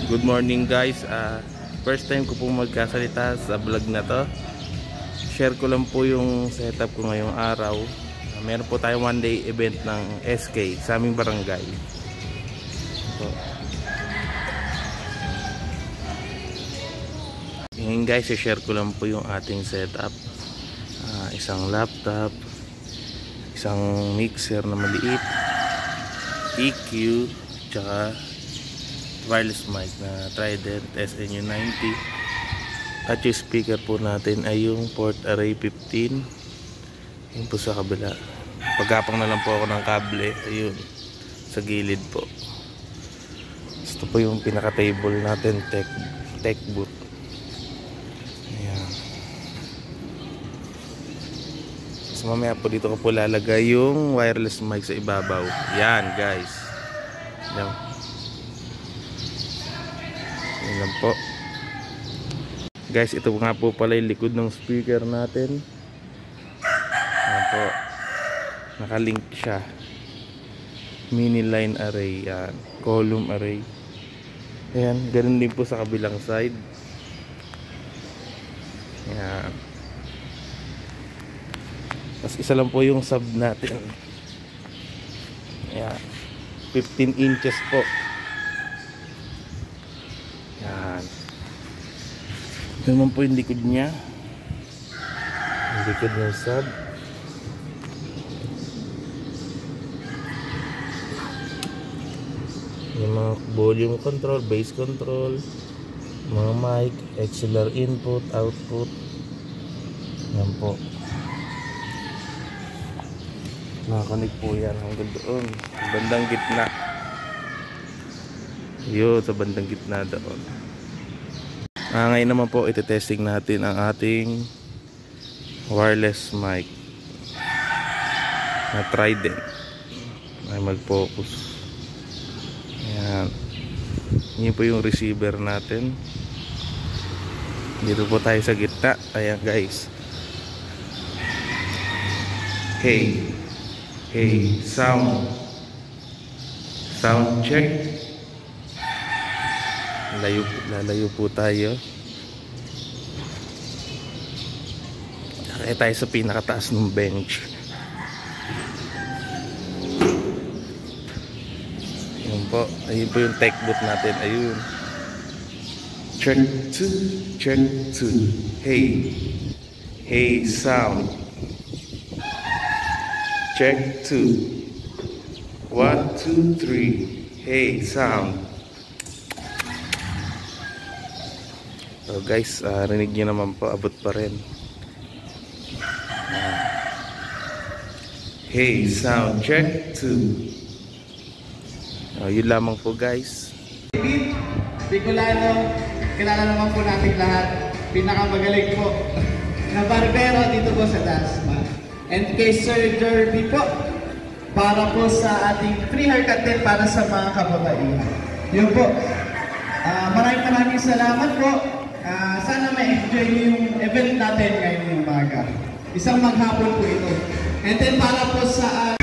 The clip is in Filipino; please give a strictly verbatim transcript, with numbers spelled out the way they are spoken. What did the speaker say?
Good morning guys. uh, First time ko pong magkasalita sa vlog na to. Share ko lang po yung setup ko ngayong araw. uh, Meron po tayong one day event ng S K sa aming barangay. So, ngayon guys, share ko lang po yung ating setup. uh, Isang laptop, isang mixer na maliit, E Q, tsaka wireless mic na Trident S N U ninety, at yung speaker po natin ay yung port array fifteen. Yun po sa kabila. Pagkapang na lang po ako ng kable, ayun, sa gilid po. Ito po yung pinaka table natin, tech, tech boot. Ayan. So mamaya po dito ko po lalagay yung wireless mic sa ibabaw. Yan guys. Yan. Yan lang po guys. Ito nga po pala yung likod ng speaker natin. Yan po, nakalink siya, mini line array, yan, column array. Ayan, ganun din po sa kabilang side. Yan. Tapos isa lang po yung sub natin. Ayan, fifteen inches po. Yan. Ito naman po yung likod niya, yung likod ng sub. Yung mga volume control, bass control, mga mic, X L R input, output. Yan po, nakakonek po yan hanggang doon, bandang gitna. Yun, sa bandang gitna doon. Ah, ngayon naman po iti-testing natin ang ating wireless mic na Trident. Ay mag-focus. Ayan. Yun po yung receiver natin. Dito po tayo sa gitna. Ayan guys. Hey. Hey, sound. Sound check. Layo, lalayo po tayo. Kaya tayo sa pinakataas ng bench. Ayun po, ayun po yung tech booth natin. Ayun. Check two, check two. Hey, hey sound. Check two. One, two, three. Hey sound. So guys, uh, rinig nyo naman po, abot pa rin. uh, Hey, sound check two. uh, Yun lamang po guys. Bicolano, kilala naman po natin lahat. Pinakamagaling po na barbero dito po sa Dasma. And kay Sir Derby po, para po sa ating free haircut din para sa mga kababaihan. Yun po, uh, maraming maraming salamat po. Uh, sana ma-enjoy nyo yung event natin ngayong umaga. Isang maghapon po ito. And then para po sa